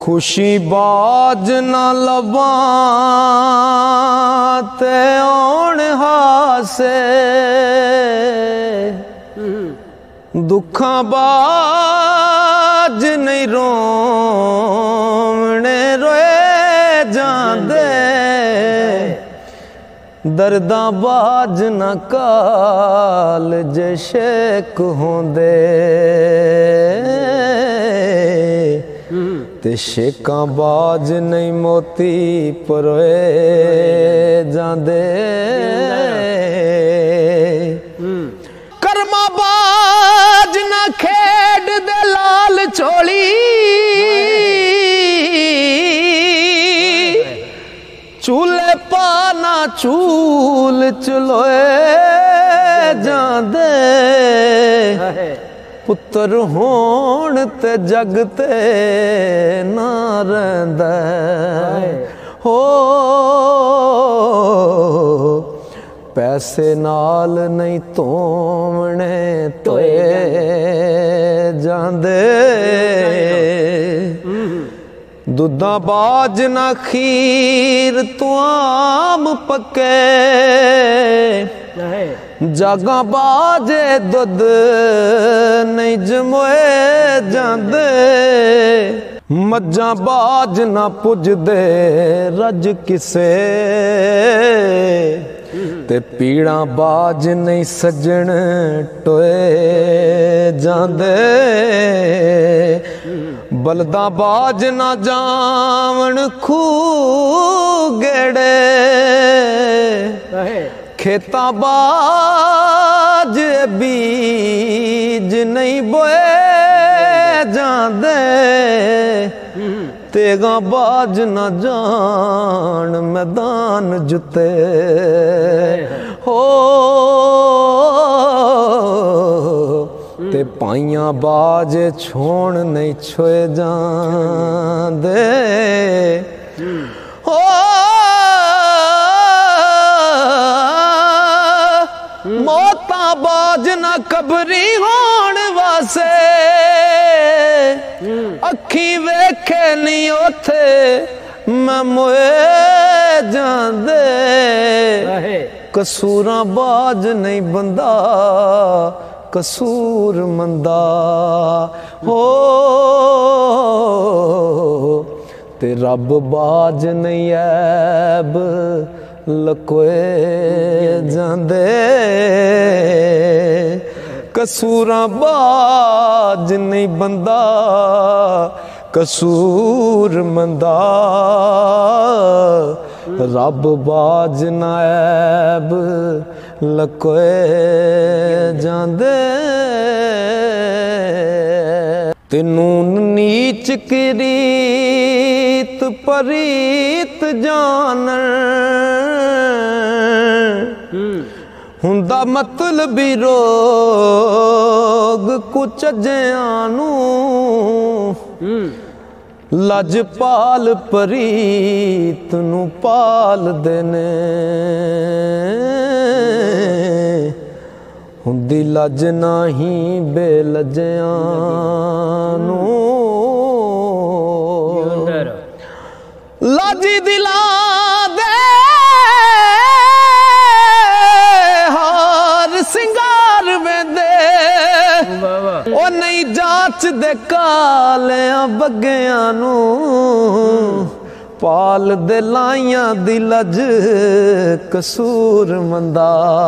खुशी बाज न लबां ते आउण हासे, दुखां बाज नहीं रोवणे रोए जांदे, दर्दां बाज न काल जे शेक होंदे, ते शेकां बाज नहीं मोती परोए जांदे, कर्मा बाज न खेड दे लाल छोली, चूल्हे पाना चूल चलोए जांदे, पुत्र होण ते जग ते ना रहिंदा हो, पैसे नाल नहीं धोवणे धोए जांदे, दुद्धां बाज ना खीर तू आम पके, जागां बाजे दुध नहीं जमोए जांदे, मज्जां बाज ना पुजदे रज किसे, ते पीड़ां बाज नहीं सजण टोए जांदे, बलदां बाज ना जावण खूह गेड़े, खेतां बाज बीज नहीं बोए जांदे, तेगां बाज ना जान मैदान जुते हो, ते पाइयां बाज छोण नहीं छोए जांदे हो, मौतां बाज ना कबरी होण वासे, अखी वेखे नहीं ओथे मैं मोए जांदे, कसूरां बाज नहीं बंदा कसूर मंदा हो, ते रब बाज नहीं ऐब लकोए जांदे, कसूरां बाज नहीं बंदा कसूर मंदा, रब बाज नायब लकोए जांदे, ते नून नीच किरीत परीत जानन, हुंदा मतलबी रोग कुछ ज्यानू, लजपाल परीत नू पाल देने, हुंदी लज नाही बेलजियानू, लाजी दिला दे हार सिंगार वेंदे, ओ नहीं जाच दे कालियां बग्गियां नू, पाल दे लाइयां दी लज कसूर मंदा,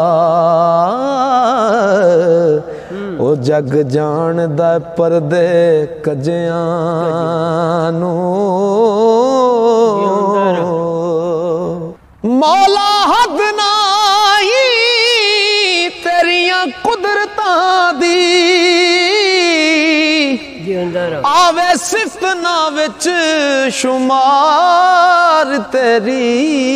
ओ जग जानदा परदे कजियां नू, मौला हद नाही तेरियां कुदरतां दी, आवे सिफ्त ना विच शुमार तेरी,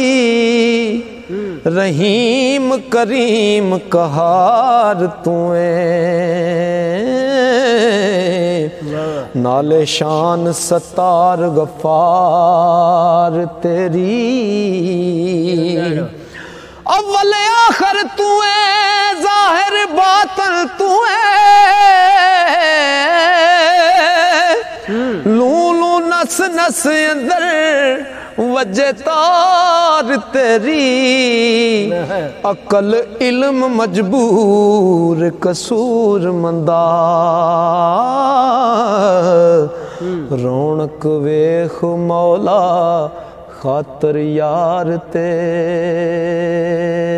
रहीम करीम कहार तूए, नाले शान सतार गफार तेरी, अव्वल आखिर तूए जाहिर बातिन तूए, लू लू न नस नस अंदर वजे तार तेरी, अकल इल्म मजबूर कसूर मंदा, रौनक वेख मौला खातर यार तेरी।